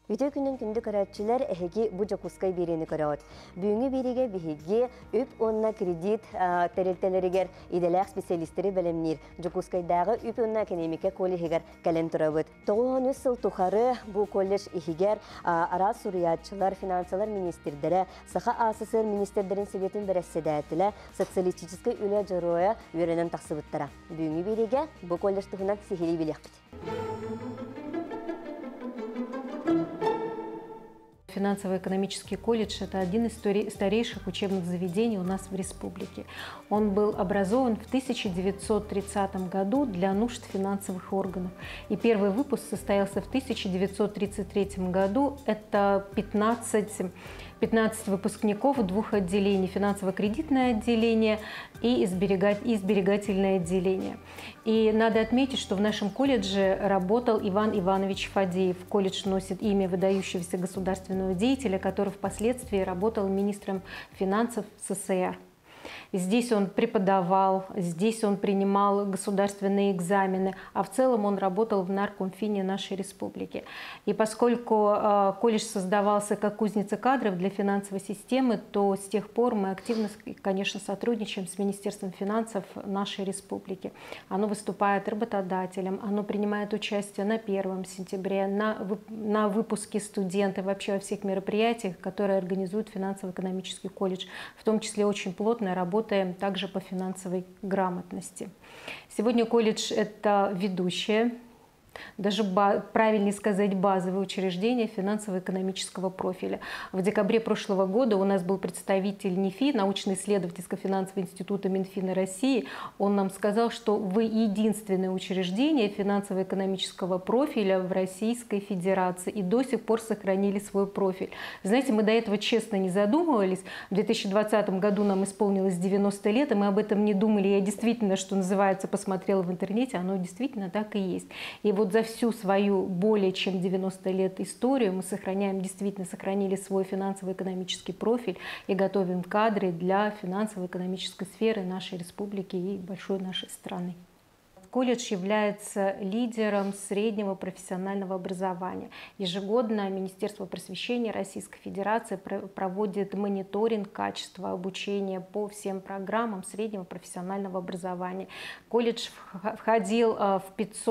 Үтө күнүн күндү карачылар эһиги бу жокускай берени көрөт. Бүгүнкү бириге биһиги үп онна кредит терелтелеригер иделек специалисттери белемнир. Жокускайдагы үп онна академика коллегигер кален турабыт. 9 сыл тухары бу колледж ихигер ара суриятчылар, финансалар министрдері, саха АССР министрдерин советин бересседәтиле социалистической үле жороя үйренен тақсыбыттара. Бүгүнкү бириге бу колледж туһунан сихили билек. Финансово-экономический колледж – это один из старейших учебных заведений у нас в республике. Он был образован в 1930 году для нужд финансовых органов. И первый выпуск состоялся в 1933 году. Это 15 выпускников двух отделений – финансово-кредитное отделение и сберегательное отделение. И надо отметить, что в нашем колледже работал Иван Иванович Фадеев. Колледж носит имя выдающегося государственного деятеля, который впоследствии работал министром финансов СССР. Здесь он преподавал, здесь он принимал государственные экзамены, а в целом он работал в наркомфине нашей республики. И поскольку колледж создавался как кузница кадров для финансовой системы, то с тех пор мы активно, конечно, сотрудничаем с Министерством финансов нашей республики. Оно выступает работодателем, оно принимает участие на 1 сентября, на выпуске студентов, вообще во всех мероприятиях, которые организует финансово-экономический колледж, в том числе очень плотно работаем также по финансовой грамотности. Сегодня колледж – это ведущее, даже правильнее сказать базовое учреждение финансово-экономического профиля. В декабре прошлого года у нас был представитель НИФИ, научно-исследовательского финансового института Минфина России. Он нам сказал, что вы единственное учреждение финансово-экономического профиля в Российской Федерации и до сих пор сохранили свой профиль. Знаете, мы до этого честно не задумывались. В 2020 году нам исполнилось 90 лет, и мы об этом не думали. Я действительно, что называется, посмотрела в интернете, оно действительно так и есть. И вот за всю свою более чем 90 лет историю мы действительно сохранили свой финансово-экономический профиль и готовим кадры для финансово-экономической сферы нашей республики и большой нашей страны. Колледж является лидером среднего профессионального образования. Ежегодно Министерство просвещения Российской Федерации проводит мониторинг качества обучения по всем программам среднего профессионального образования. Колледж входил в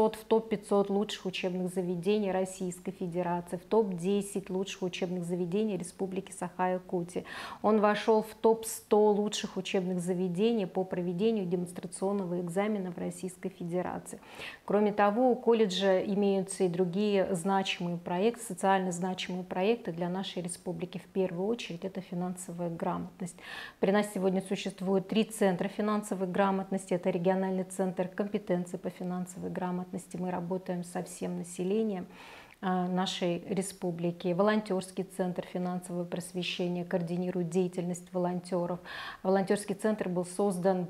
топ-500 лучших учебных заведений Российской Федерации, в топ-10 лучших учебных заведений Республики Саха-Якутия. Он вошел в топ-100 лучших учебных заведений по проведению демонстрационного экзамена в Российской Федерации. Кроме того, у колледжа имеются и другие значимые проекты, социально значимые проекты для нашей республики. В первую очередь это финансовая грамотность. При нас сегодня существует 3 центра финансовой грамотности. Это региональный центр компетенции по финансовой грамотности. Мы работаем со всем населением нашей республики. Волонтерский центр финансового просвещения координирует деятельность волонтеров. Волонтерский центр был создан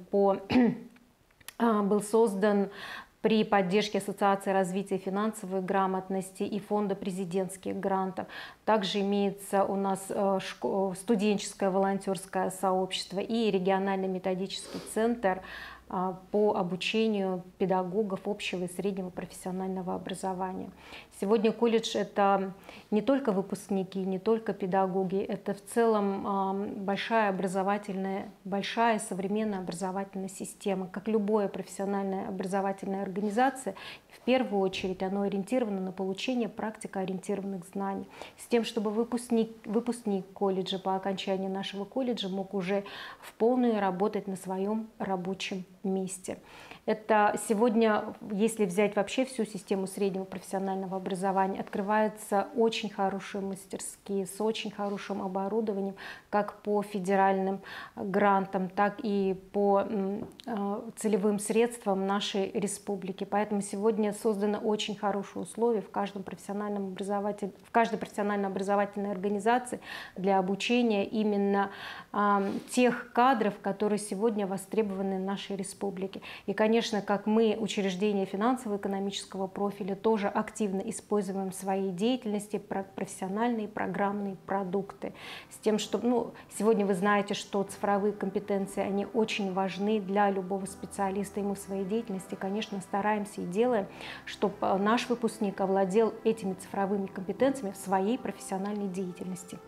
при поддержке Ассоциации развития финансовой грамотности и Фонда президентских грантов. Также имеется у нас студенческое волонтерское сообщество и региональный методический центр по обучению педагогов общего и среднего профессионального образования. Сегодня колледж – это не только выпускники, не только педагоги, это в целом большая современная образовательная система. Как любая профессиональная образовательная организация, в первую очередь оно ориентировано на получение практикоориентированных знаний, с тем, чтобы выпускник колледжа по окончании нашего колледжа мог уже в полную работать на своем рабочем месте. Это сегодня, если взять вообще всю систему среднего профессионального образования, открываются очень хорошие мастерские с очень хорошим оборудованием, как по федеральным грантам, так и по целевым средствам нашей республики. Поэтому сегодня созданы очень хорошие условия в каждой профессионально-образовательной организации для обучения именно тех кадров, которые сегодня востребованы в нашей республике. И, конечно, конечно, как мы, учреждения финансово-экономического профиля, тоже активно используем в своей деятельности профессиональные программные продукты. С тем, что, сегодня вы знаете, что цифровые компетенции, они очень важны для любого специалиста, и мы в своей деятельности, конечно, стараемся и делаем, чтобы наш выпускник овладел этими цифровыми компетенциями в своей профессиональной деятельности.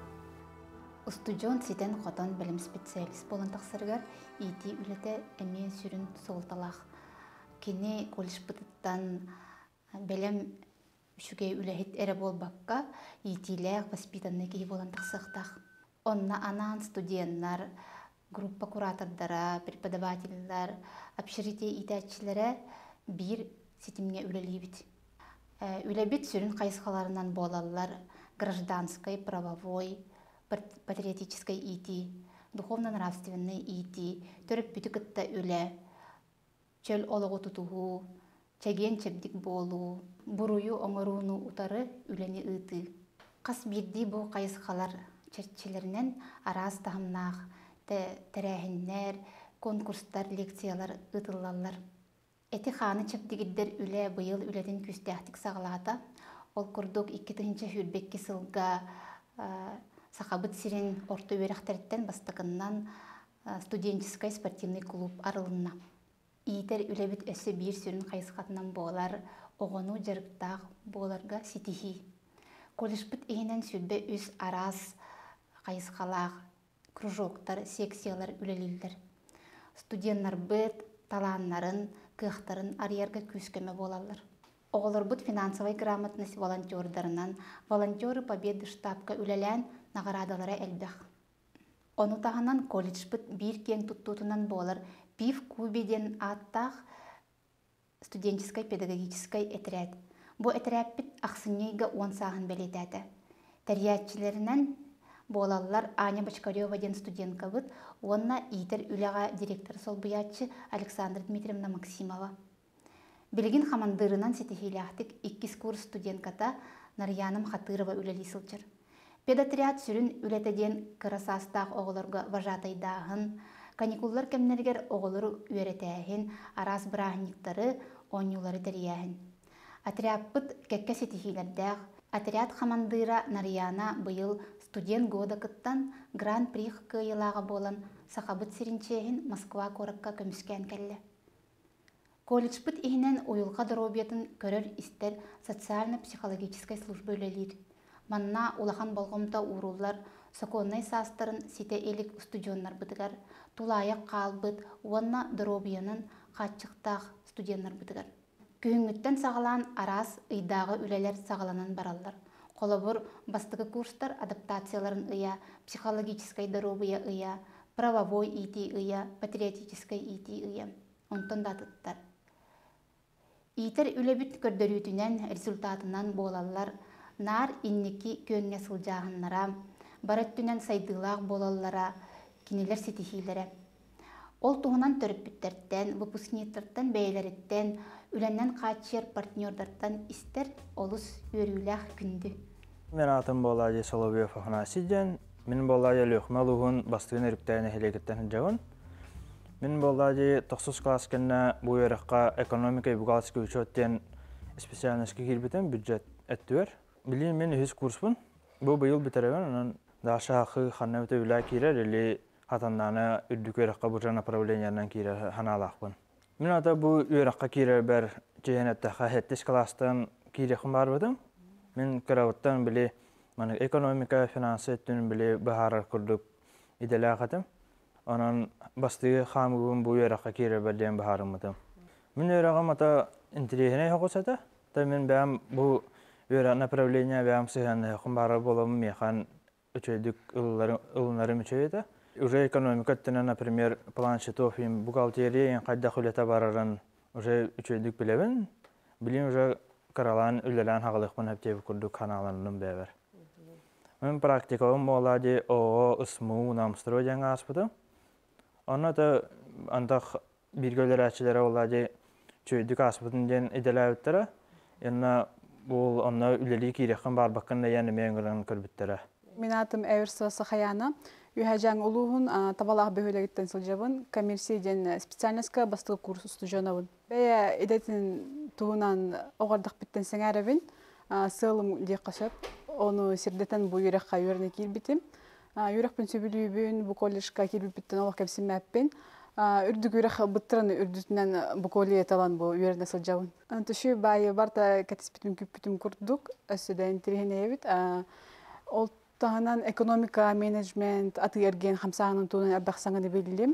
Студент ситен хотан білім специалист болан тақсыргар ити үлеті әмен сүрін солталақ. Кені колледж бұтыттан білім үшіге үләхет әрі бол баққа итиләқ воспитанны кей болан тақсықтақ. Онна анан студенттар, группа куратордара, преподавательлар, общежитие итәтчілері бір сетімге үлелейбіт. Үләбет сүрін қайысқаларынан болалар гражданской, правовой, патриотической ити, духовно-нравственной ити, төріп бүтікітті үлі, чөл олығы тұтуғу, чәген чәбдік болу, бұруyu оңыруыны ұтары үләне ұйты. Қас бірді бұл қайысқалар чәртчелерінен араз тағымнақ, тәрәхіннер, конкурстар, лекциялар ұтылалар. Әті қаны чәбдігіддер үлі бұйыл үләден күстәқтік сағалата, ол күрдік 2-ші хүрбекке сылға сақабыт сирен орты өріқтәріттен бастықыннан студенческий спортивный клуб арылынна. Иетер үләбіт өсі бір сүрін қайысқатынан болар, оғыну жарықтақ боларға сетихи. Колледжбіт егінен сүрбе үз араз қайысқалақ, кружоктар, секциялар үлелілдер. Студенттар бұт таланнарын, кықтарын арьерға күскеме болалар. Оғылар бұт финансовой грамотность волонтердарынан, волонтеры победы штабка үлелән нағарадалары әлбәқ. Оны тағынан колледж бұт бір кен тұттутынан болар пив кубеден аттақ студенческой педагогической әтірәд. Бұ әтірәд біт ақсынейгі 10 сағын бәлетәді. Тәриятчілерінен болалар Аня Бочкареваден студентка бұт, онна итер үліға директор сол бұятчы Александра Дмитриевна Максимова. Білген қамандырынан сетихиляқтық 2 курс студентката Нарьяным Хатырова үлелі сылчыр. Педатриат сүрін үлетеден кырасастақ оғыларға важатайдағын, каникуллар кемнергер оғылыр үйретәйін, арас бірағниктары оңюлары тәрияйін. Атриат бұт кәкке сетихилердәқ, атриат қамандыра Нарьяна бұйыл студент года кыттан гран-при қыйылаға болан сақабыт сиринчейін Москва коракка көміскен кәлі. Колледж бұт егінен ойылға дұробетін көрір істер социально-психологической службы өлелер. Манна улахан болғымта урулар, соконнай састырын сите элик студенттар бұтығар, тулаяқ қалбыт, уанна дұробиянын қатчықтақ студенттар бұтығар. Күйінгіттен сағалан арас ыйдағы үлелер сағаланан баралар. Қолабыр бастығы курстар адаптацияларын ыя, психологической дұробия ыя, правовой ити ыя, патриотической ити ыя. Онтон датыттар. Итер үлебіт көрдөрүтінен результатынан болалар, нар иннеки көнне сылжағыннара, бараттүнен сайдылақ болалара, кинелер сетихилері. Ол туғынан төріппіттерден, выпускниктардан, бәйлеріттен, үленнен қатшер партнердардан істер олыс өріләқ күнді. Мен атым Болади Соловьев Афанасиден, мен Болади Лехмалуғын бастығын өріктәйіне хелекеттен жауын. Мен Болади 9 класс кенне bu yarıqqa ekonomika ve buğaltıski uçotten spesialneski girbeten büdjet ettüver. Bilin men 100 kurspun. Bu yıl bitireven, onun daha şahı xannavete ülä kirer, eli hatanlarına ürdük yarıqqa burca направлениянан kirer hanalaqpın. Men ata bu yarıqqa kirer ber cehenetteqa 7 klasstan kirexim var budım. Men kıravuttan bili ekonomika, finansı ettünin bili baharar kurduk idelaqatım. Onun bastığı xamıgın bu yarıqqa kirer berdiyen baharımıdım. Men yarıqqa mata interihine yoqusata. Men benim bu yarıq направления benim sıhanı xumbarı bolamı meyxan üçeydük ılınlarım üçeydi. Уже экономика ettine, например, планшетов, бухгалтерия, en qayda xuleta bararan уже üçeydük bilebin. Bilin уже karalan, ülelen haqılıqpın heptevi kurduk kanalanının beber. Men praktikavım oladi o ısmu namstrojen aspıdım. Ona da andaq birgöler açıları oladi çöydük aspıdın den edelavittere. Yanına bu onna üleli kirexin barbaqın da yani mengıran kırbittere. Мен атым Эверсова Сахаяна. Үйхажаң улуғын табалағы бөхөлегіттен сылжабын, коммерсия специальностька бастығы курс устужонабын. Бәйі едетін туғынан оғардық біттен сәңәрәбін, сылым дек қашап, оны сердетен бұл үйрекқа үйеріне келбітім. Үйрекпен сөбілүйбін, бұл колледжқа келбіттен олық кәпсім мәппен. Үрдік үйрек бұттырын үрдітінен бұл коллеге талан бұл үйеріне сылжабын. Түші бәйі барда кәтіспітім күппітім күрдік, өсіде интерген ебіт. Ол тағынан экономика, менеджмент, аты ерген қамсағының туынан әббақсаңыны белілім.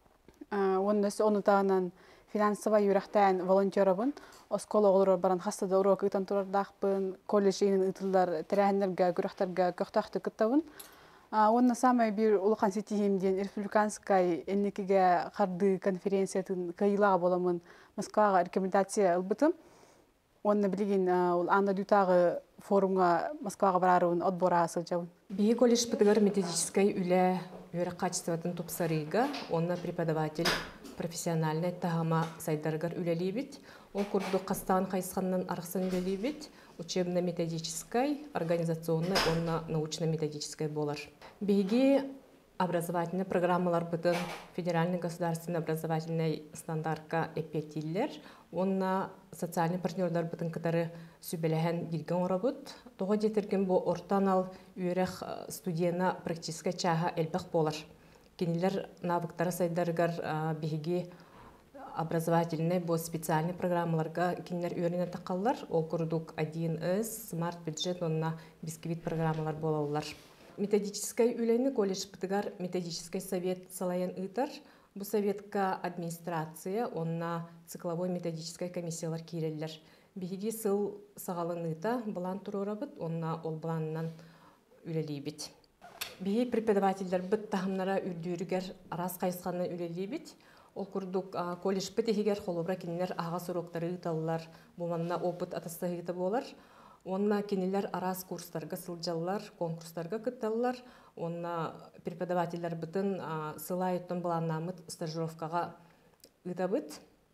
Оны тағынан финансовай үйрақтайын волонтерабын. Оскола олар баран қастады ұру күйтан тұрардақпын, колледж енін ұтылдар тәрәхіндерге, күріқтарға көқтақты күттабын. Оны самай бір ұлықан сетихемден республиканскай әнекеге қарды конференциятын қайылаға боламын Москваға рекомендация ұлбытым. Оны білген анда дютағы форумға Москваға бараруын отбора асылжауын. Бии колледж бытыгар методической үлі өрі качествотын тупсарыга, онна преподаватель профессиональный тағама сайдаргар үлелейбет. Ол күрді қастаған қайсқаннан арқсын үлелейбет. Учебно-методической, организационной, онна научно-методической болар. Бейге образовательный программалар бытын федеральный государственный образовательный стандартка эпетиллер, онна социальный партнердар бытын кытары сүбеләһән билген орабыт. Тоға жетерген бұл ортан ал үйрек студияна практическа чаға әлбәқ болар. Кенелер навыктары сайдаргар бейге образовательный, бұл специальный программаларға кенелер үйренен тақалар. Ол күрдік 1С, смарт бюджет, онна бисквит программалар болалар. Методической үләні колледж бытыгар методический совет салайын ұйтар. Бұл советка администрация, онна цикловой методической комиссиялар кейрелер. Бейге сыл сағалын ұйта бұлан тұрора бұд, онна ол бұланынан үлелей біт. Бейге преподавательдер бұд тағымнара үрдүйірігер арас қайысқанын үлелей біт. Ол күрдік колледж бұд егер қолыбыра кенелер аға сұрақтары ұйталылар, бұланына опыт атастығы болар. Онна кенелер арас курстарға сылжалылар, конкурстарға күтталылар. Онна преподавательдер бұтын сылай ұттын бұланнамыд стажировкаға ұйтабыд.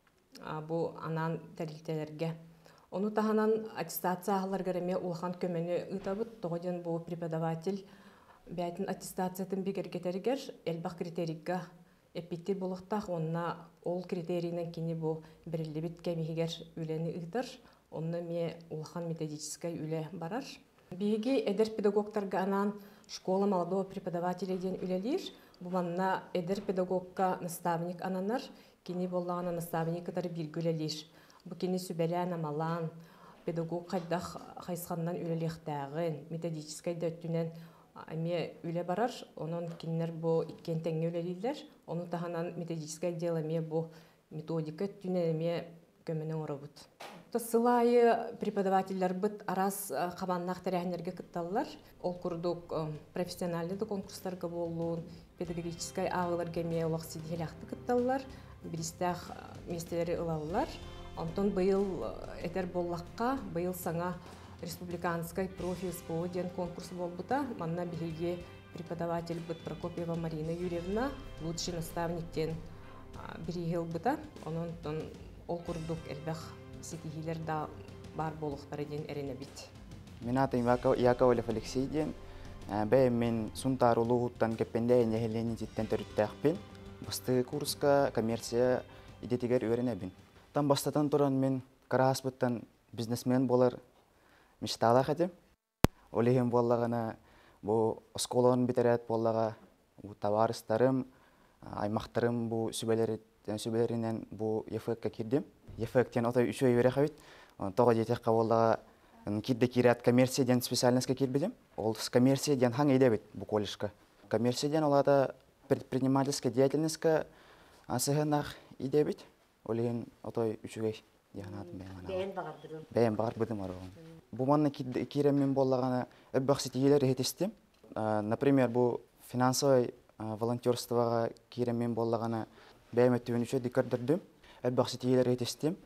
Бұл анан тәрілтелерге. Оны тағанан аттестация ағылар кәреме улахан көмені ұйтабыд. Тоғаден бұл преподаватель бәйтін аттестациятын бігергетерігер әлбақ критерийға әппеттер болықтақ. Онна ол критерийнен кені бұл бірілі біт кәмегер үлені ұйтар. Онны ме улахан методической үле барар. Беге эдер педагогтарға анан школа молодого преподавателя ден үлелер. Бұманна эдер педагогка наставник ананар, кені болағына наставник катары білгілелер. Бұ кені сүбәлі анамалан, педагог қайдақ қайсқаннан үлелектәғін, методической дөттінен ме үле барар. Onun кенілер бұ иккен тәңе үлелерлер. Оны тағанан методической деламе бұ методика түнеме көмінің орабыд. Сылайы преподавательдер бұд арас қабаннақ тәрәхінерге күтталылар. Ол күрдік профессиональды конкурстарға болуын, педагогическай ағылар кәме олақ сидхеляқты күтталылар. Бірістәқ местелері ұлалылар. Онтон бұйыл әтер боллаққа, бұйыл саңа республиканскай профи СПО ден конкурс болбыта. Манна біреге преподаватель бұд Прокопьева Марина Юрьевна, лучший наставниктен бірегел бұта. Онтон ол күрдік әлбәқ сетихилер да бар болуқтары ден әріне бит. Мен атым Яковлев Алексей ден. Бәй мен сұнтар ұлығыттан кәппендейін ехелені жеттен түріттәқпен. Басты курска коммерция идетігер өріне бін. Там бастатан тұран мен қарас бұттан бизнесмен болар мечталақ әдім. Олеген болағына бұл осколығын бітерет болаға товарыстарым, аймақтарым бұл сүбелерінен бұл ефекка кирдім. Ефектен отой үші өйері қабет. Тоға жетек қабылдаға кирді кирет коммерцияден специальностьқа кирбедім. Ол коммерцияден хаң едебет бұл колледжқа. Коммерцияден олада предпринимательская деятельностьқа асығынақ едебет. Олеген отой үшігей дегенатым бәйін. Бәйін бағар бұдым арығын. Бұл манна киремен болағана өббақ сетегелер етестім. Например, бұл финансовый волонтерствоға киремен болағана бәйім өттіген үші декардырдым. Әлбақ сетегелер етестім.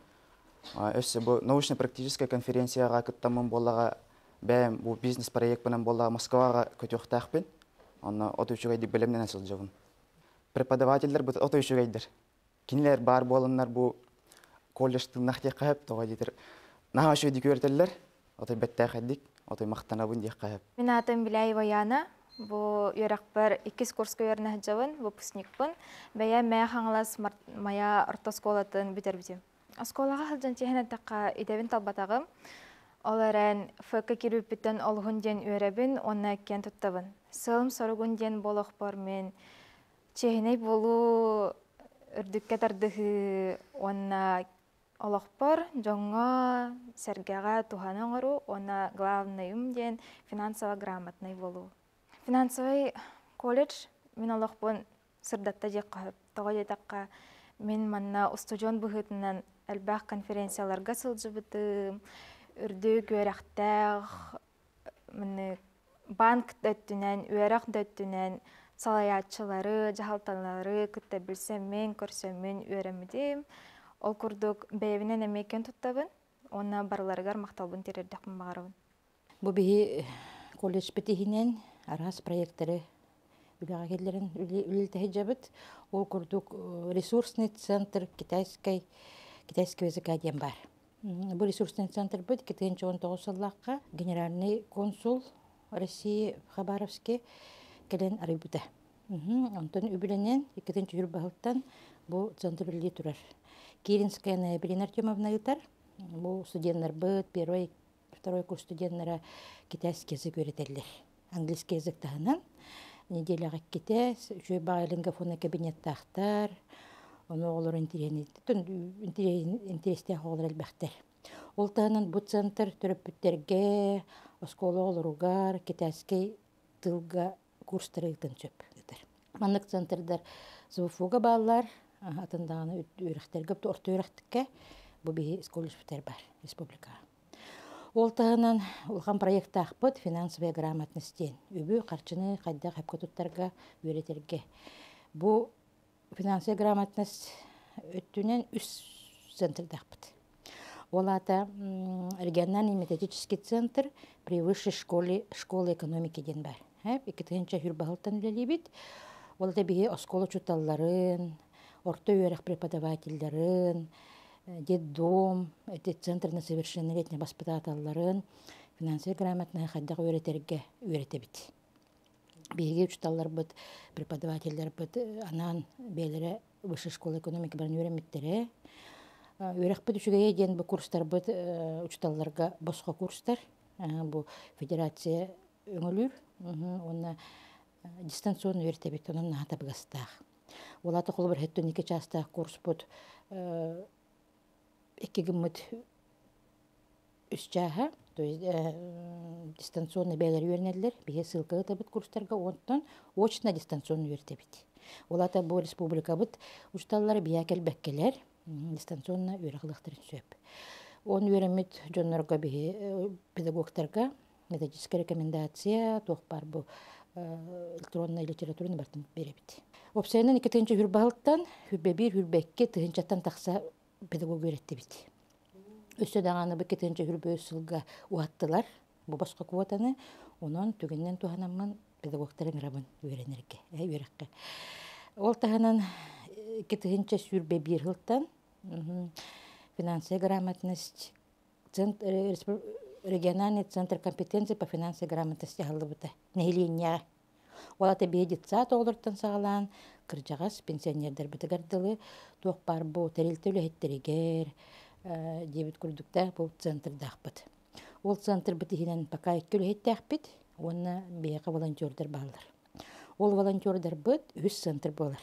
Өсі бұл научно-практическая конференцияға күттамын болаға бәйім бұл бизнес-проект бұнан болаға Москваға көтіқтақпен. Оны оты үшігейді білімнен әсіл жауын. Преподавательдер бұл оты үшігейдір. Кенелер бар болынлар бұл колледжтің нақтек қайып тоға дейдір. Наға үшігейді көрділер. Оты бәттәқ әдік. отой мақтанабын дек қайып. Мен атым Биляева Яна. Бу юракпар 2 курска өрнә җавын, выпускникпын. Бәя мә хаңлас мая ортосколатын битербитем. Осколага хәлҗән тәһәнә таққа идәвен талбатагым. Оларан ФК кирүпитен олгын ден өрәбин, онна кен туттабын. Сылым соргын ден болох бар мен. Чехней болу үрдүккә тардыгы онна олохпор жоңга сәргәгә туханың ору, онна главныйым ден финансово грамотный болу. Финансовый колледж мен олохпон сырдатта жек кахып, тога жетакка мен манна устужон быгытынан әлбәк конференцияларга сылжыбытым, үрдүк өрәхтәг, менә банк дөттүнән, өрәк дөттүнән салаятчылары, жахалталары күтә билсәм мен, көрсәм мен өрәмдем. Ол курдук бәйбинен әмекен туттабын, онна барларгар макталбын терердәкмин багарабын. Бу бии колледж битихинен арас проекттары үләгәләрен үлелтә җабыт. Ол курдук ресурсный центр китайский языка дигән бар. Бу ресурсный центр бит 2019 елларга генеральный консул России в Хабаровске келен арыбыта. Онтон үбүленен 2-нче юлбахтан бу центр биле турар. Киринская Ноябрина Артемовна итар. Бу студентлар бит первый, второй курс студентлары китайский язык өйрәтәләр. Английский язык тагынан неделяга китә, шуй багылынгофон кабинетта ахтар. Оны олар интересте хәлләр әлбәттә. Ол тагынан бу центр төрөптерге, оскола олоругар китайский тылга курстары итенчеп. Маннык центрдар зуфуга баллар атындагы үрәхтәргә орта үрәхтәккә бу бии колледж битер бар республика. Ол тагынан улган проектта ахпыт финансовая грамотность үбү карчыны кайда хәпкәтүттәргә өйрәтергә. Бу финансовая грамотность өттүнән үс центрда ахпыт. Олата региональный методический центр при высшей школе экономики ден бар. 2-нче юрбахтан лебит. Ол да бие оскола чуталларын, орта үйрәк преподавательларын, детдом, центр на совершеннолетнее воспитателларын финансовый грамотный хаддага өйрәтә бит. Биеге чуталлар бит, преподавательләр бит, анан белере высшая школа экономики баран өйрәмәттәре. Өйрәк бит үчүгә дигән бу курстар бит учталларга башка курстар. Бу федерация өңөлүр, онна дистанционный өйрәтә бит, онан хатабгастах. Олата кулы бер 2 часта курс бут 2 гыммыт үсчаха, то есть дистанционный бәйләр өйрәнәләр, бие ссылка табыт курстарга, онтан очно дистанционный өйрәтә бит. Олата бу республика бит учталлары бия келбәккәләр дистанционно өйрәклыктыр сөп. Он өйрәмит жоннорга бие педагогтарга методическая рекомендация тохпар бу электронная литератураны бартын беребит. Опсайнан 2-нче юрбахтан хүббе хүрбәккә тыгынчаттан такса педагог өйрәтте бит. Өсө даганы бу 2-нче юрбө сылга уаттылар. Бу башка квотаны онон түгеннән туханамман педагогтарын рабын өйрәнергә, өйрәккә. Ол тагынан 2-нче юрбе бир жылдан финансовая грамотность региональный центр компетенции по финансовой грамотности халыбыта. Нелинья. Олата бедитса толыртан сагалан, кыржагас пенсионердер битигардылы, тоқпар бу терилтөлі хеттерегер, дебит күрдікта бұл центр дақпыт. Ол центр бітігінен пока еккілі хеттәқпіт, оны бейқа волонтердер балдар. Ол волонтердер бұд, үз центр болар.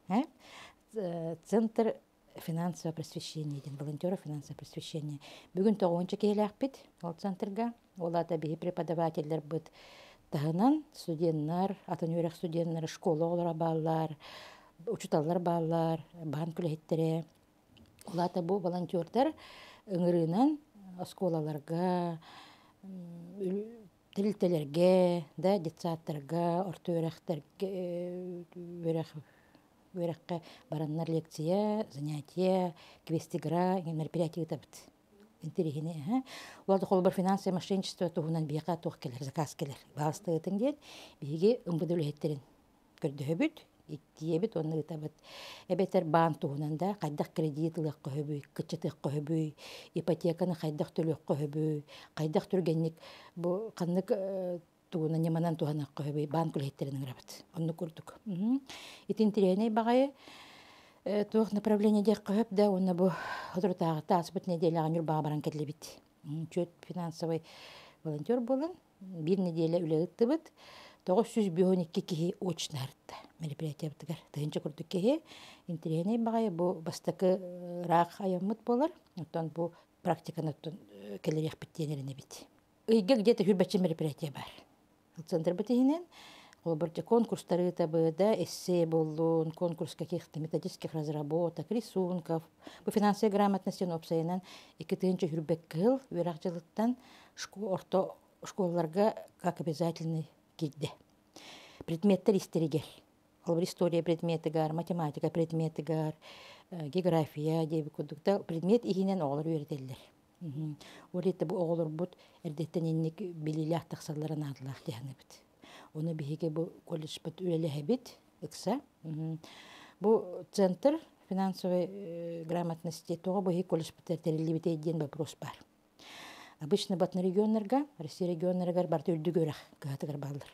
Центр финансового просвещения, волонтеров финансового просвещения. Бүгін тоғынчы кейләқпіт, ол центрга. Олата бейі преподавательдер бұд. Тағынан студенттар, атын өрек студенттар, школа олара баллар, учуталлар баллар, банк үлеттері. Олата бұл волонтердар ыңырынан осколаларға, тилтелерге, детсаттарға, орта өрекке бараннар лекция, занятия, квестигра, мероприятия табыт. Интересне, Оларды қолы бір финансовый мошенничество туғынан бейқа туқ келер, заказ келер. Бағысты өтін ден, бейге ұмбыды өлеттерін көрді өбіт, Иккиебит онны ытабыт. Эбетер баан туһунанда хайдах кредит ылык көһөбүй, кычытык көһөбүй, ипотеканы хайдах төлөк көһөбүй, хайдах түргенник бу каннык тугуна неманан туһанак көһөбүй баан күлһеттерин ырабыт. Онны курдук. Итин тиреней багай туох направление дек көһөп да онна бу отуртагы таасбыт неделяга нюрбага баран кетлебит. Чөт финансовый волонтер болын, бир неделя үлегиттибит. 912 кихи очно артта мероприятие битгер. Тыгынча курдук кихи интереней багай бу бастакы рак аяммыт болар. Оттон бу практиканы келерек биттенерине бит. Ыйга где-то хүрбачы мероприятие бар. Центр битинен колборча конкурстары табыда эссе боллун, конкурс каких-то методических разработок, рисунков. Бу финансовая грамотность опсайынан 2-нче хүрбек кыл үракчылыктан орто школаларга как обязательный кирде. Предметтер истеригер. История предметы гар, математика предметы гар, география деби кудукта предмет ихинен оғылар үйретелдер. Оретті бұл оғылар бұд әрдеттен еннік білілі ақтақсаларын адылақ дегені біт. Оны бігеге бұл колледж бұд үлелі әбет, ұқса. Бұл центр финансовой грамотности тоға бұл колледж бұд әртәрелі біт еден вопрос бар. Обычно батны регионларга, Россия регионларга барты үлдігөрәк кағатығар балдар.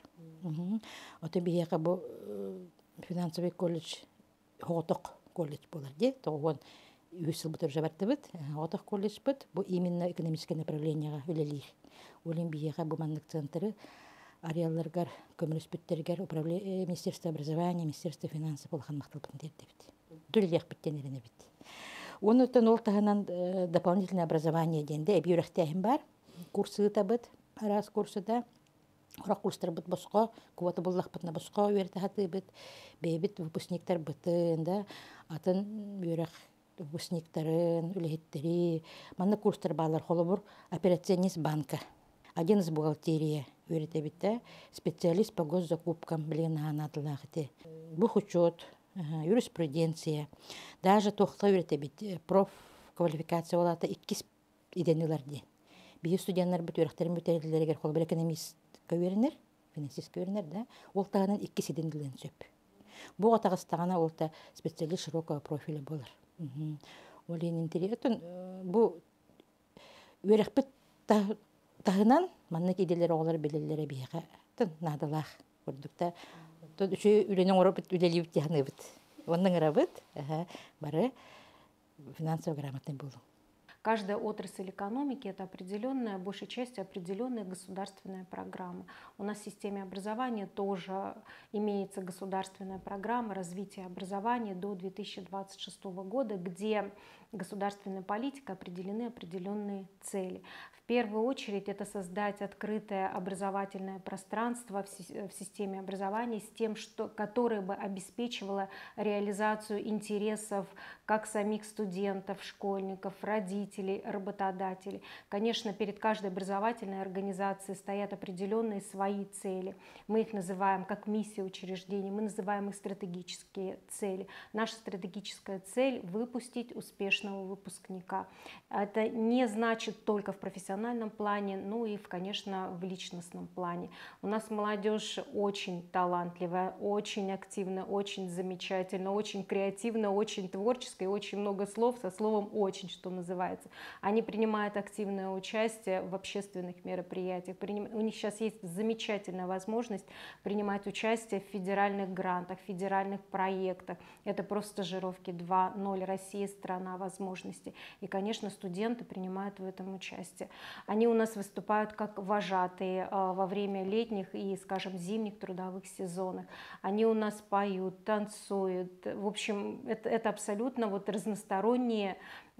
Оты бігеға бұл финансовый колледж хоғытық колледж болар де, тоғын үйсіл бұтыр жабарты бұд, хоғытық колледж бұд, бұл именно экономическое направлениеға үлелейір. Олен бігеға бұл маңлық центры ариалларгар, көміріс бүттергер, Министерство образования, Министерство финансов болған мақтал бұтын дерді біт. Дүлілек біттен еріне біт. Оны тон ол тағынан дополнительное образование денде әбейрақтайым бар. Курсы табыт, арас курсы да. Орақ курстар бұт босқа, куаты бұллақ бұтына босқа үйерті хаты бұт. Бейбіт выпускниктар бұтын да. Атын үйерақ выпускниктарын, үлігеттері. Манны курстар балар қолы бұр операционист банка. Один из бухгалтерия үйерті бітті. Специалист по госзакупкам білген анатылағы. Бухучет. Юриспруденция. Даже тоқта үйреті бит профквалификация олата 2 иденілерден. Бейі студенттер бүт өріқтерін бүтерділерігер қолы бір экономистка өрінер, финансистка өрінер, да? Ол тағынан 2 иденілерін сөп. Бұл атағыстағана олта специалист широкого профиля болыр. Олен интерьетін бұл өріқ бүт тағынан маннық иделері олар белелері бейіға надылақ көрдікті. Тут еще үйленің орып үлелі бітті яғны біт. Оның ұры біт, бары финансово грамотный болу. Каждая отрасль экономики – это определенная, большей частью определенная государственная программа. У нас в системе образования тоже имеется государственная программа развития образования до 2026 года, где государственной политикой определены определенные цели. В первую очередь это создать открытое образовательное пространство в системе образования с тем, которое бы обеспечивало реализацию интересов как самих студентов, школьников, родителей, работодателей. Конечно, перед каждой образовательной организацией стоят определенные свои цели. Мы их называем как миссия учреждений, мы называем их стратегические цели. Наша стратегическая цель – выпустить успешного выпускника. Это не значит только в профессиональном плане, ну и, конечно, в личностном плане. У нас молодежь очень талантливая, очень активная, очень замечательная, очень креативная, очень творческая, очень много слов, со словом «очень», что называется. Они принимают активное участие в общественных мероприятиях. У них сейчас есть замечательная возможность принимать участие в федеральных грантах, федеральных проектах. Это просто стажировки 2.0, Россия – страна возможностей. И, конечно, студенты принимают в этом участие. Они у нас выступают как вожатые во время летних и, скажем, зимних трудовых сезонов. Они у нас поют, танцуют. В общем, это абсолютно вот разносторонние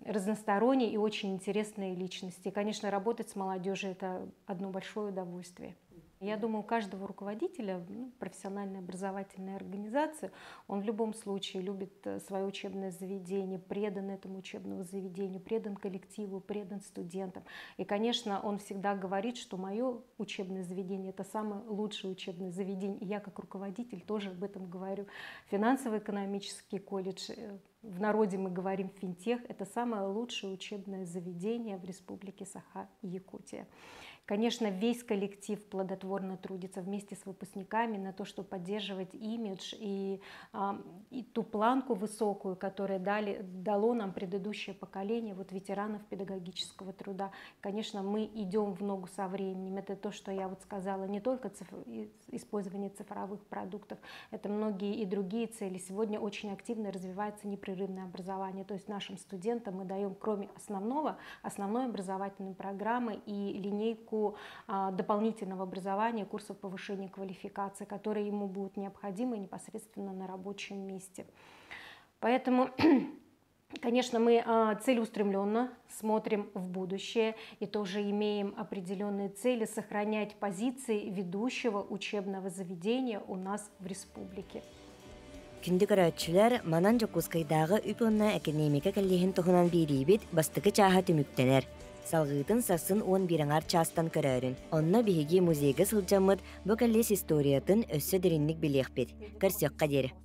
и очень интересные личности. И, конечно, работать с молодежью – это одно большое удовольствие. Я думаю, у каждого руководителя профессиональной образовательной организации, он в любом случае любит свое учебное заведение, предан этому учебному заведению, предан коллективу, предан студентам. И, конечно, он всегда говорит, что мое учебное заведение – это самое лучшее учебное заведение. И я, как руководитель, тоже об этом говорю. Финансово-экономический колледж, в народе мы говорим финтех, это самое лучшее учебное заведение в Республике Саха-Якутия. Конечно, весь коллектив плодотворно трудится вместе с выпускниками на то, чтобы поддерживать имидж и ту планку высокую, которую дало нам предыдущее поколение вот ветеранов педагогического труда. Конечно, мы идем в ногу со временем. Это то, что я вот сказала, не только использование цифровых продуктов, это многие и другие цели. Сегодня очень активно развивается непрерывное образование, то есть нашим студентам мы даем, кроме основной образовательной программы и линейку дополнительного образования, курсов повышения квалификации, которые ему будут необходимы непосредственно на рабочем месте. Поэтому, конечно, мы целеустремленно смотрим в будущее и тоже имеем определенные цели сохранять позиции ведущего учебного заведения у нас в республике. Күнді көрәтшілер манан жокускайдағы үп онна академика кәллехін тұхынан берейбет бастықы чаға түміктенер. Салғытын сақсын 11-ңар частан көрәрін. Онна бігеге музейгі сылжамыд бұл кәллес историятын өссі деріннік білеқпет. Көрсек қадері.